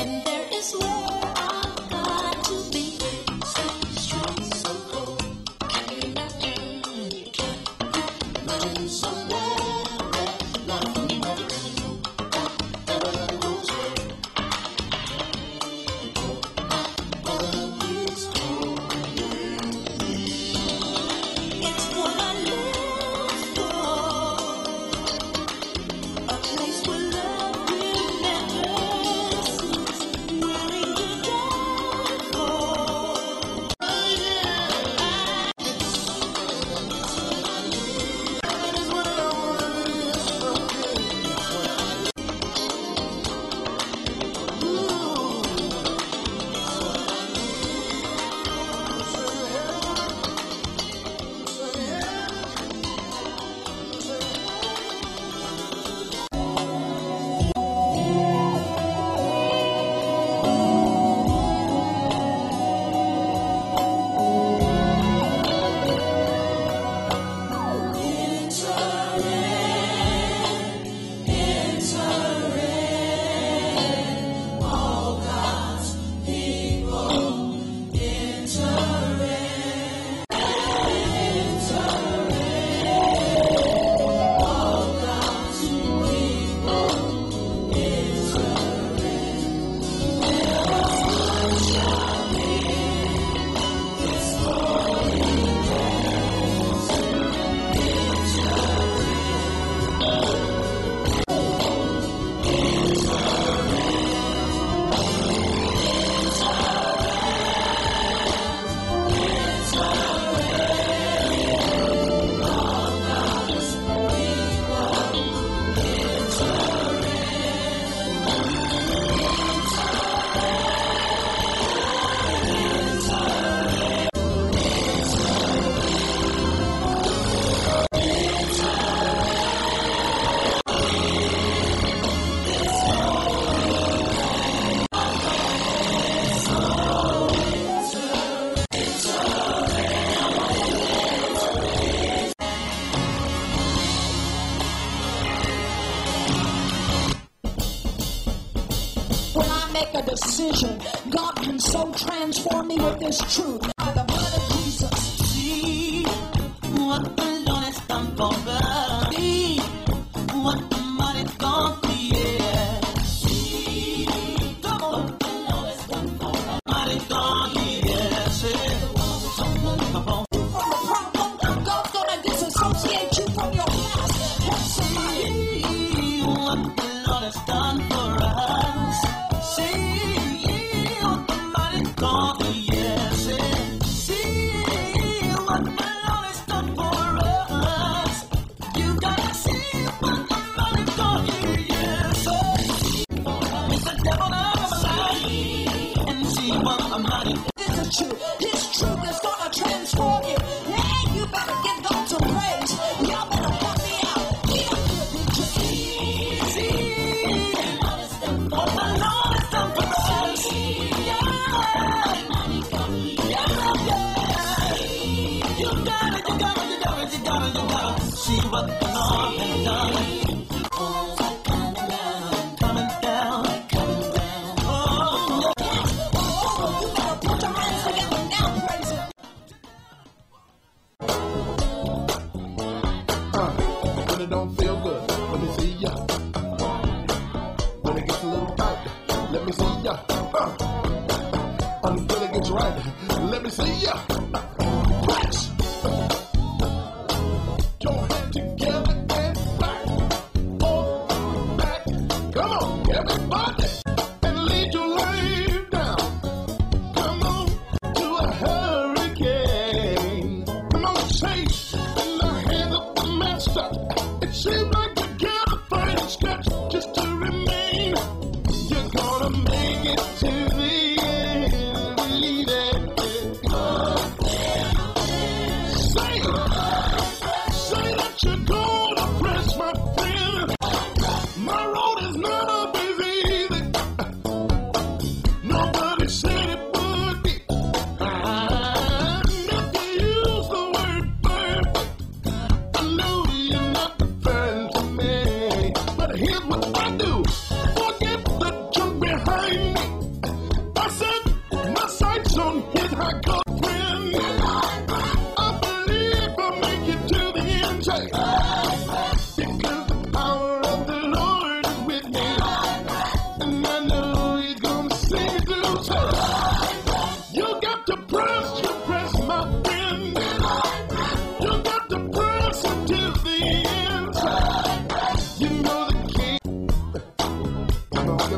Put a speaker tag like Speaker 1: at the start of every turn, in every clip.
Speaker 1: decision. God can so transform me with this truth. By the blood of Jesus.
Speaker 2: See what the Lord has done for us. See what the mighty God created. See come on, what the Lord has done for us. Mighty God, yes. Come on.
Speaker 1: From a problem, God's gonna disassociate you from your past.
Speaker 2: See what the Lord has done for us. See what the mighty God, yes. See what the Lord has done for us. You gotta see what the mighty God, yes. It's the devil of a lie. And see what the mighty
Speaker 1: This is true. His truth is gonna transform you. Hey, you better give God some praise. Y'all better put me out. Give good picture.
Speaker 2: what the Lord has done for us. Yeah. You gotta see what the Lord has done. Coming down. Oh,
Speaker 1: You better put your hands together now, praise Him.
Speaker 3: When it don't feel good, let me see ya. When it gets a little tight, let me see ya. Until it gets right, let me see ya. Press. Your hand together and back. Oh, back. Come on, everybody. And lead your life down. Come on to a hurricane. Come on, safe in the hands of the master. It seems like you gotta find a scratch just to remain. You're gonna make it to the end. Believe it. Say that you're gonna press, my friend. My road is not always easy.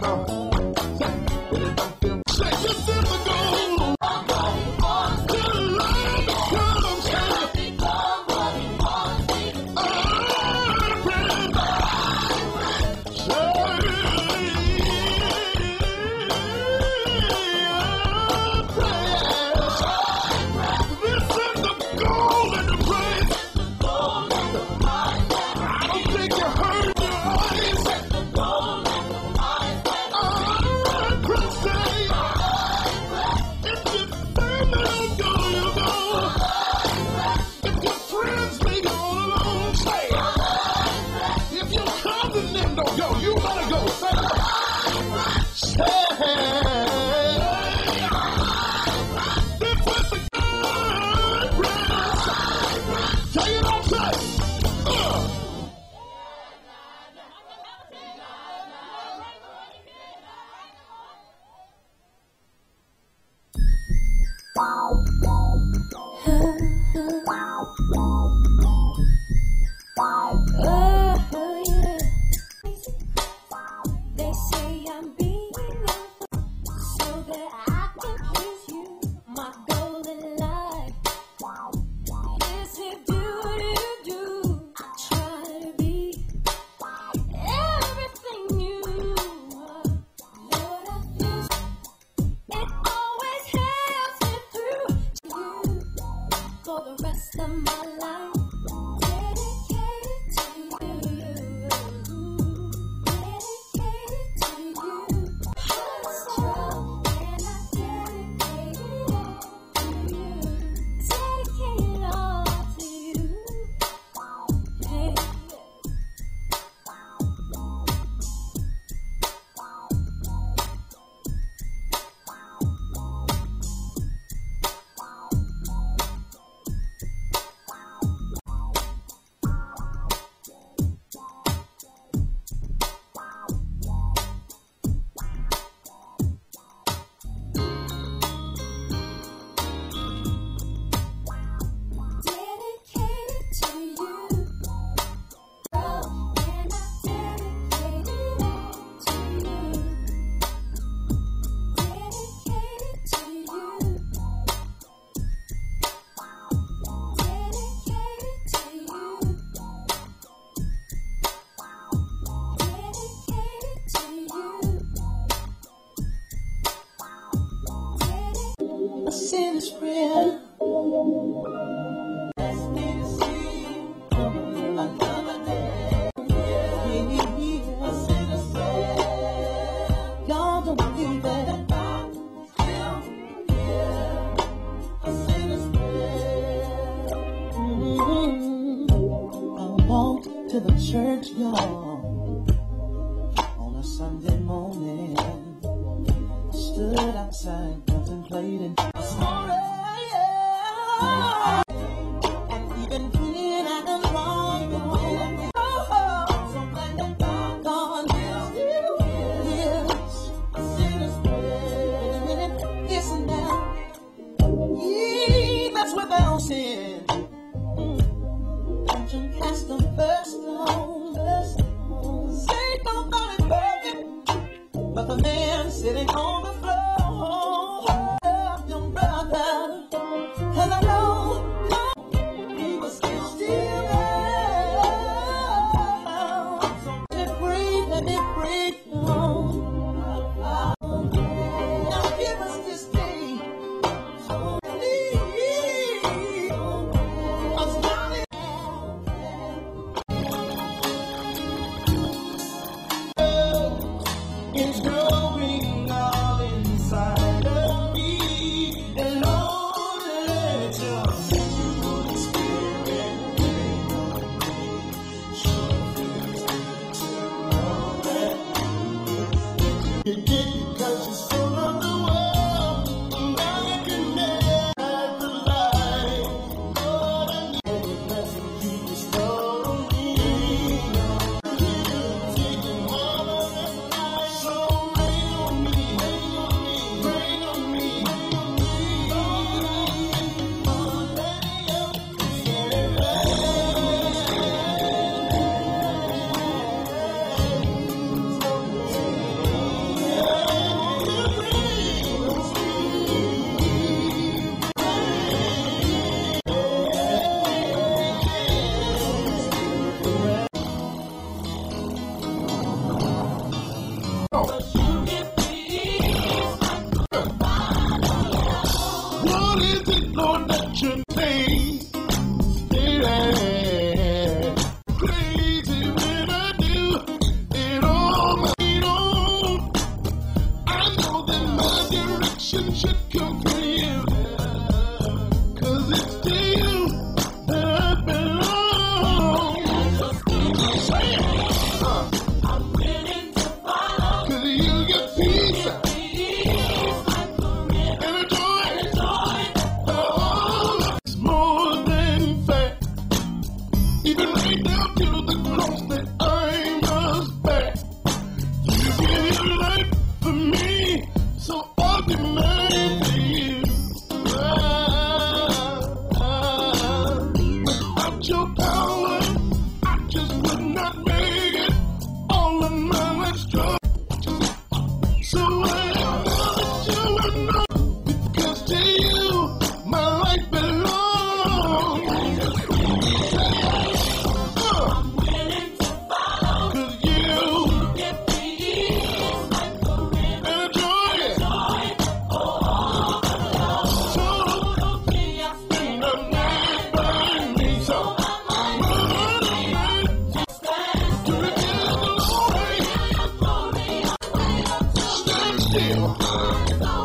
Speaker 2: To the church yard on a Sunday morning, I stood outside contemplating a story. And even when I done wrong, something that God still hears a sinner's prayer. Listen now, He that's without sin. Cast the first stone. Say nobody perfect, but the man sitting on the floor, young brother, 'cause I know he was still there. Let me breathe, now give us this day.
Speaker 3: It's growing all inside of me, and Lord, let your Holy Spirit rain on me. Show me to know that you did because you so loved the world. Now you can never the light. Lord, I need your blessing, keep restoring me. Taking all of this life, so rain on me. still.